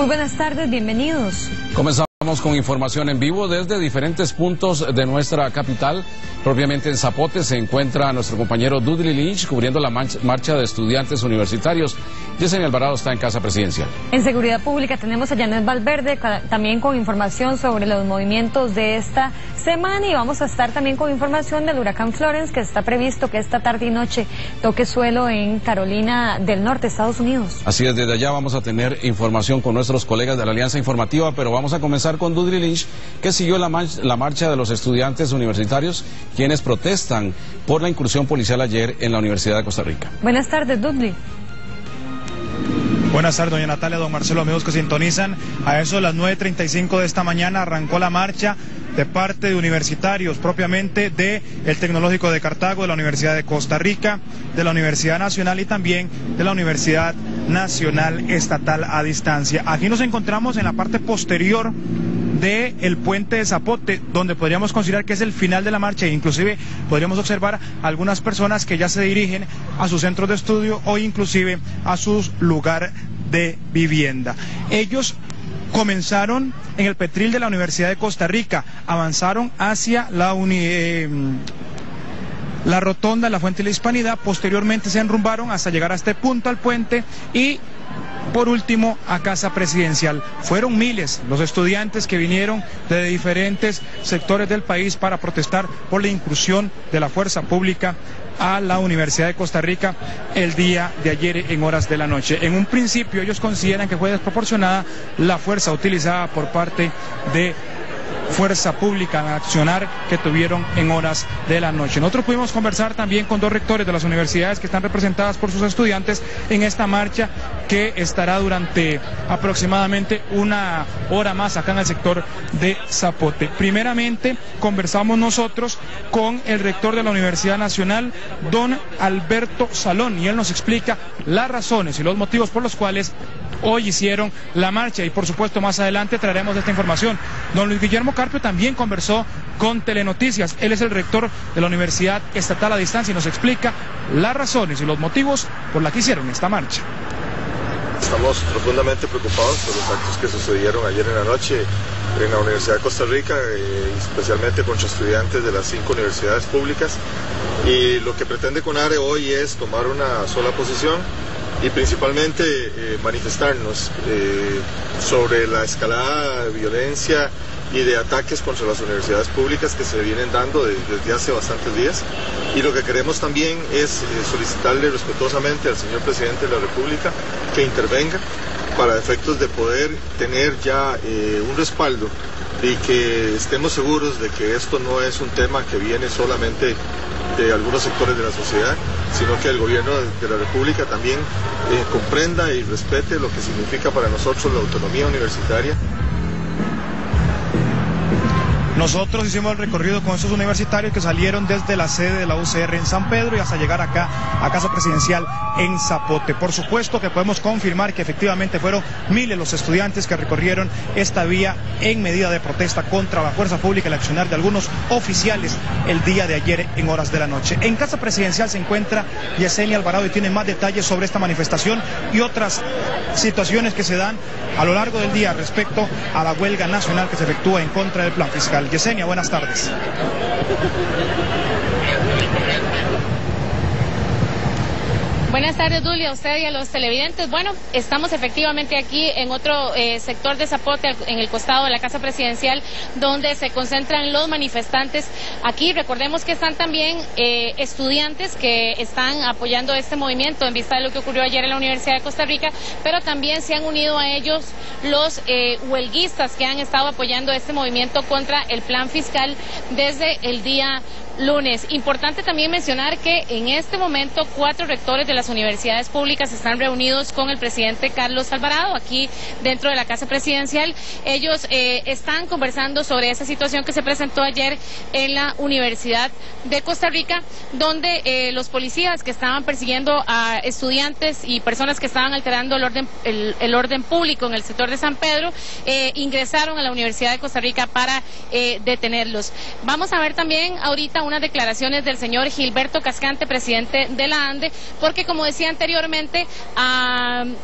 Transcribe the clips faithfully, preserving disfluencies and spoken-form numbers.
Muy buenas tardes, bienvenidos. Comenzamos con información en vivo desde diferentes puntos de nuestra capital. Propiamente en Zapote se encuentra nuestro compañero Dudley Lynch cubriendo la marcha de estudiantes universitarios. Yesenia Alvarado está en Casa Presidencial. En Seguridad Pública tenemos a Janet Valverde también con información sobre los movimientos de esta semana, y vamos a estar también con información del huracán Florence, que está previsto que esta tarde y noche toque suelo en Carolina del Norte, Estados Unidos. Así es, desde allá vamos a tener información con nuestros colegas de la Alianza Informativa, pero vamos a comenzar con Dudley Lynch, que siguió la, la marcha de los estudiantes universitarios, quienes protestan por la incursión policial ayer en la Universidad de Costa Rica. Buenas tardes, Dudley. Buenas tardes, doña Natalia, don Marcelo, amigos que sintonizan. A eso de las nueve treinta y cinco de esta mañana arrancó la marcha de parte de universitarios, propiamente del Tecnológico de Cartago, de la Universidad de Costa Rica, de la Universidad Nacional y también de la Universidad Nacional Estatal a Distancia. Aquí nos encontramos en la parte posterior del puente de Zapote, donde podríamos considerar que es el final de la marcha, e inclusive podríamos observar algunas personas que ya se dirigen a sus centros de estudio o inclusive a su lugar de vivienda. Ellos comenzaron en el Petril de la Universidad de Costa Rica, avanzaron hacia la uni, eh, la rotonda, la Fuente de la Hispanidad, posteriormente se enrumbaron hasta llegar a este punto, al puente, y por último a Casa Presidencial. Fueron miles los estudiantes que vinieron de diferentes sectores del país para protestar por la incursión de la fuerza pública a la Universidad de Costa Rica el día de ayer en horas de la noche. En un principio ellos consideran que fue desproporcionada la fuerza utilizada por parte de fuerza pública en accionar que tuvieron en horas de la noche. Nosotros pudimos conversar también con dos rectores de las universidades que están representadas por sus estudiantes en esta marcha, que estará durante aproximadamente una hora más acá en el sector de Zapote. Primeramente conversamos nosotros con el rector de la Universidad Nacional, don Alberto Salón, y él nos explica las razones y los motivos por los cuales hoy hicieron la marcha, y por supuesto más adelante traeremos esta información. Don Luis Guillermo Carpio también conversó con Telenoticias. Él es el rector de la Universidad Estatal a Distancia y nos explica las razones y los motivos por las que hicieron esta marcha. Estamos profundamente preocupados por los actos que sucedieron ayer en la noche en la Universidad de Costa Rica, eh, especialmente contra estudiantes de las cinco universidades públicas, y lo que pretende CONARE hoy es tomar una sola posición y principalmente eh, manifestarnos eh, sobre la escalada de violencia y de ataques contra las universidades públicas que se vienen dando de, desde hace bastantes días. Y lo que queremos también es eh, solicitarle respetuosamente al señor presidente de la República que intervenga para efectos de poder tener ya eh, un respaldo y que estemos seguros de que esto no es un tema que viene solamente de algunos sectores de la sociedad, sino que el gobierno de la República también eh, comprenda y respete lo que significa para nosotros la autonomía universitaria. Nosotros hicimos el recorrido con esos universitarios que salieron desde la sede de la U C R en San Pedro y hasta llegar acá a Casa Presidencial en Zapote. Por supuesto que podemos confirmar que efectivamente fueron miles los estudiantes que recorrieron esta vía en medida de protesta contra la fuerza pública y el accionar de algunos oficiales el día de ayer en horas de la noche. En Casa Presidencial se encuentra Yesenia Alvarado y tiene más detalles sobre esta manifestación y otras situaciones que se dan a lo largo del día respecto a la huelga nacional que se efectúa en contra del plan fiscal. Yesenia, buenas tardes. Buenas tardes, Dulio, a usted y a los televidentes. Bueno, estamos efectivamente aquí en otro eh, sector de Zapote, en el costado de la Casa Presidencial, donde se concentran los manifestantes. Aquí recordemos que están también eh, estudiantes que están apoyando este movimiento en vista de lo que ocurrió ayer en la Universidad de Costa Rica, pero también se han unido a ellos los eh, huelguistas que han estado apoyando este movimiento contra el plan fiscal desde el día lunes. Importante también mencionar que en este momento cuatro rectores de las universidades públicas están reunidos con el presidente Carlos Alvarado aquí dentro de la Casa Presidencial. Ellos eh, están conversando sobre esa situación que se presentó ayer en la Universidad de Costa Rica, donde eh, los policías que estaban persiguiendo a estudiantes y personas que estaban alterando el orden, el, el orden público en el sector de San Pedro eh, ingresaron a la Universidad de Costa Rica para eh, detenerlos. Vamos a ver también ahorita unas declaraciones del señor Gilberto Cascante, presidente de la ANDE, porque como decía anteriormente, uh,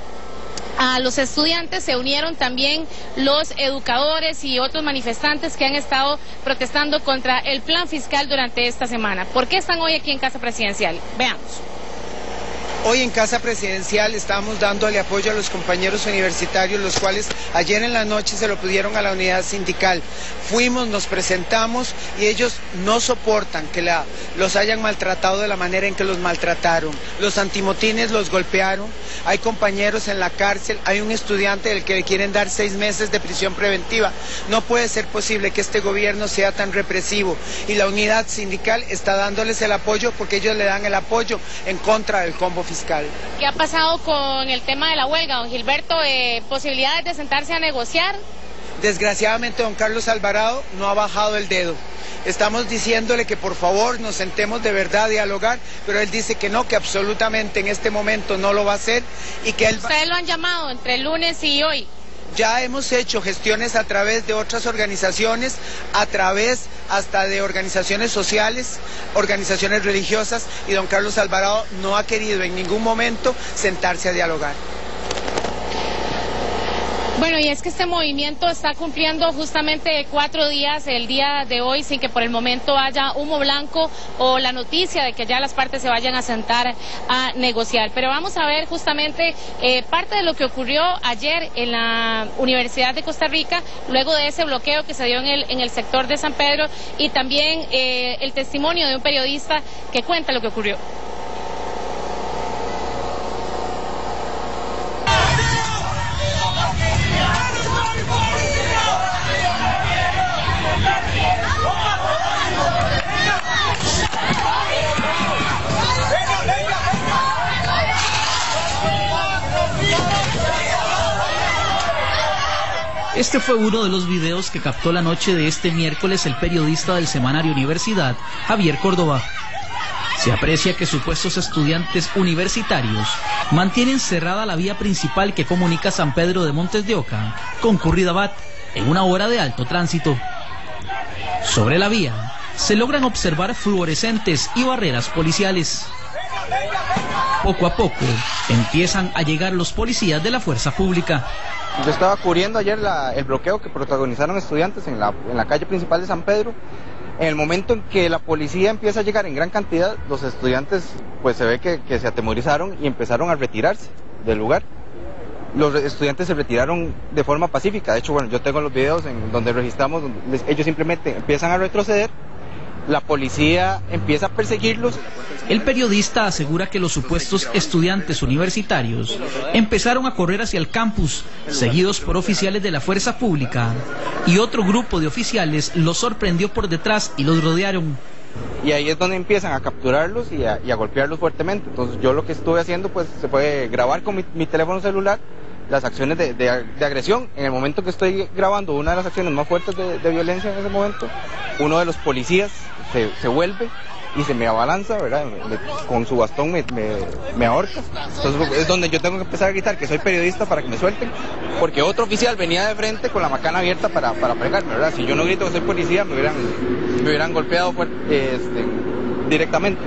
a los estudiantes se unieron también los educadores y otros manifestantes que han estado protestando contra el plan fiscal durante esta semana. ¿Por qué están hoy aquí en Casa Presidencial? Veamos. Hoy en Casa Presidencial estamos dándole apoyo a los compañeros universitarios, los cuales ayer en la noche se lo pidieron a la unidad sindical. Fuimos, nos presentamos y ellos no soportan que la, los hayan maltratado de la manera en que los maltrataron. Los antimotines los golpearon, hay compañeros en la cárcel, hay un estudiante del que le quieren dar seis meses de prisión preventiva. No puede ser posible que este gobierno sea tan represivo y la unidad sindical está dándoles el apoyo porque ellos le dan el apoyo en contra del combo fiscal. ¿Qué ha pasado con el tema de la huelga, don Gilberto? Eh, ¿Posibilidades de sentarse a negociar? Desgraciadamente, don Carlos Alvarado no ha bajado el dedo. Estamos diciéndole que por favor nos sentemos de verdad a dialogar, pero él dice que no, que absolutamente en este momento no lo va a hacer y que él... ¿Ustedes lo han llamado entre el lunes y hoy? Ya hemos hecho gestiones a través de otras organizaciones, a través hasta de organizaciones sociales, organizaciones religiosas, y don Carlos Alvarado no ha querido en ningún momento sentarse a dialogar. Bueno, y es que este movimiento está cumpliendo justamente cuatro días el día de hoy sin que por el momento haya humo blanco o la noticia de que ya las partes se vayan a sentar a negociar. Pero vamos a ver justamente eh, parte de lo que ocurrió ayer en la Universidad de Costa Rica, luego de ese bloqueo que se dio en el, en el sector de San Pedro, y también eh, el testimonio de un periodista que cuenta lo que ocurrió. Este fue uno de los videos que captó la noche de este miércoles el periodista del semanario Universidad, Javier Córdoba. Se aprecia que supuestos estudiantes universitarios mantienen cerrada la vía principal que comunica San Pedro de Montes de Oca con Curridabat en una hora de alto tránsito. Sobre la vía se logran observar fluorescentes y barreras policiales. Poco a poco empiezan a llegar los policías de la fuerza pública. Yo estaba cubriendo ayer la, el bloqueo que protagonizaron estudiantes en la, en la calle principal de San Pedro. En el momento en que la policía empieza a llegar en gran cantidad, los estudiantes pues se ve que, que se atemorizaron y empezaron a retirarse del lugar. Los estudiantes se retiraron de forma pacífica. De hecho, bueno, yo tengo los videos en donde registramos, donde les, ellos simplemente empiezan a retroceder. La policía empieza a perseguirlos. El periodista asegura que los supuestos estudiantes universitarios empezaron a correr hacia el campus, seguidos por oficiales de la fuerza pública, y otro grupo de oficiales los sorprendió por detrás y los rodearon. Y ahí es donde empiezan a capturarlos y a, y a golpearlos fuertemente. Entonces yo lo que estuve haciendo pues se fue grabar con mi, mi teléfono celular las acciones de, de, de agresión. En el momento que estoy grabando una de las acciones más fuertes de, de violencia en ese momento, uno de los policías se, se vuelve y se me abalanza, ¿verdad? Me, con su bastón me, me, me ahorca. Entonces es donde yo tengo que empezar a gritar que soy periodista para que me suelten, porque otro oficial venía de frente con la macana abierta para, para pegarme, ¿verdad? Si yo no grito que soy policía, me hubieran, me hubieran golpeado fuerte, este, directamente.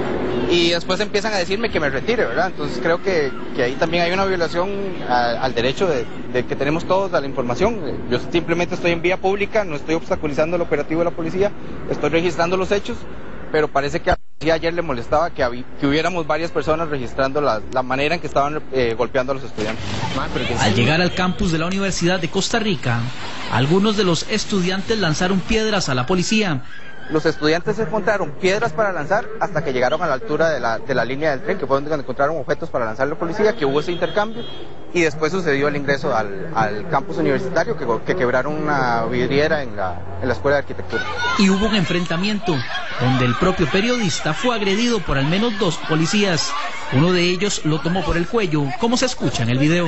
Y después empiezan a decirme que me retire, ¿verdad? Entonces creo que, que ahí también hay una violación a, al derecho de, de que tenemos todos a la información. Yo simplemente estoy en vía pública, no estoy obstaculizando el operativo de la policía, estoy registrando los hechos, pero parece que a la policía ayer le molestaba que, había, que hubiéramos varias personas registrando la, la manera en que estaban eh, golpeando a los estudiantes. Al llegar al campus de la Universidad de Costa Rica, algunos de los estudiantes lanzaron piedras a la policía. Los estudiantes encontraron piedras para lanzar hasta que llegaron a la altura de la, de la línea del tren, que fue donde encontraron objetos para lanzar a la policía, que hubo ese intercambio, y después sucedió el ingreso al, al campus universitario, que, que quebraron una vidriera en la, en la Escuela de Arquitectura. Y hubo un enfrentamiento, donde el propio periodista fue agredido por al menos dos policías. Uno de ellos lo tomó por el cuello, como se escucha en el video.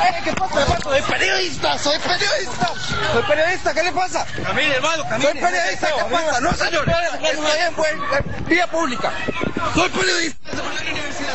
¿Qué pasa? Soy periodista, soy periodista. Soy periodista, ¿qué le pasa? Camine, hermano, camine. Soy periodista, ¿qué pasa? No, señor, estoy en buen, vía pública. Soy periodista de la universidad.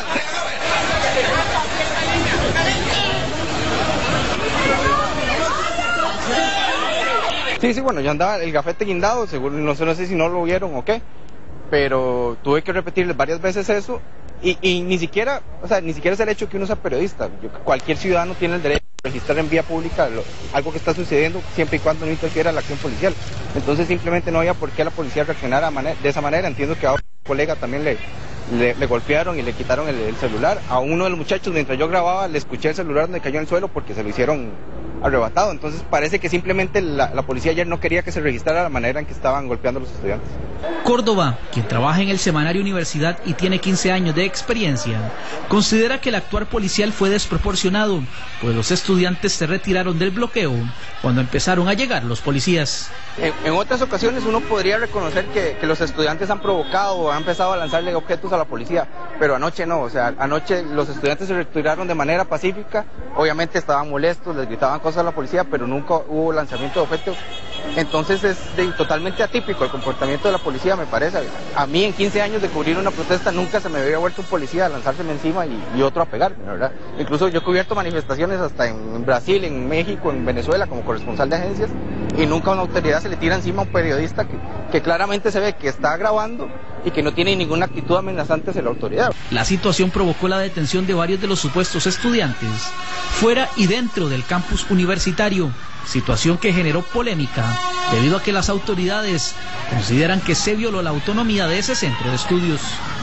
Sí, sí, bueno, yo andaba el gafete guindado, seguro, no sé, no sé si no lo vieron o qué, pero tuve que repetirles varias veces eso y, y ni siquiera, o sea, ni siquiera es el hecho que uno sea periodista. Yo, cualquier ciudadano tiene el derecho a registrar en vía pública lo, algo que está sucediendo siempre y cuando no interfiera la acción policial. Entonces simplemente no había por qué la policía reaccionara de esa manera. Entiendo que a un colega también le, le, le golpearon y le quitaron el, el celular. A uno de los muchachos, mientras yo grababa, le escuché el celular donde cayó en el suelo porque se lo hicieron arrebatado. Entonces parece que simplemente la, la policía ayer no quería que se registrara la manera en que estaban golpeando a los estudiantes. Córdoba, quien trabaja en el semanario Universidad y tiene quince años de experiencia, considera que el actuar policial fue desproporcionado, pues los estudiantes se retiraron del bloqueo cuando empezaron a llegar los policías. En, en otras ocasiones uno podría reconocer que, que los estudiantes han provocado o han empezado a lanzarle objetos a la policía, pero anoche no, o sea, anoche los estudiantes se retiraron de manera pacífica, obviamente estaban molestos, les gritaban cosas a la policía, pero nunca hubo lanzamiento de objetos. Entonces es de, totalmente atípico el comportamiento de la policía, me parece. A mí en quince años de cubrir una protesta nunca se me había vuelto un policía a lanzárseme encima y, y otro a pegarme, ¿verdad? Incluso yo he cubierto manifestaciones hasta en Brasil, en México, en Venezuela como corresponsal de agencias y nunca a una autoridad se le tira encima a un periodista que, que claramente se ve que está grabando y que no tiene ninguna actitud amenazante hacia la autoridad. La situación provocó la detención de varios de los supuestos estudiantes fuera y dentro del campus universitario, situación que generó polémica debido a que las autoridades consideran que se violó la autonomía de ese centro de estudios.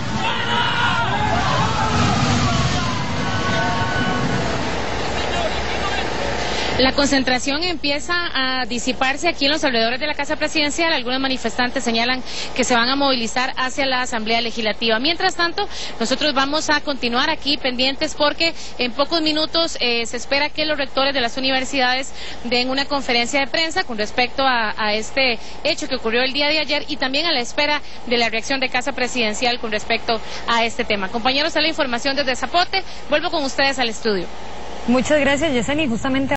La concentración empieza a disiparse aquí en los alrededores de la Casa Presidencial. Algunos manifestantes señalan que se van a movilizar hacia la Asamblea Legislativa. Mientras tanto, nosotros vamos a continuar aquí pendientes porque en pocos minutos eh, se espera que los rectores de las universidades den una conferencia de prensa con respecto a, a este hecho que ocurrió el día de ayer y también a la espera de la reacción de Casa Presidencial con respecto a este tema. Compañeros, a la información desde Zapote. Vuelvo con ustedes al estudio. Muchas gracias, Yesenia. Justamente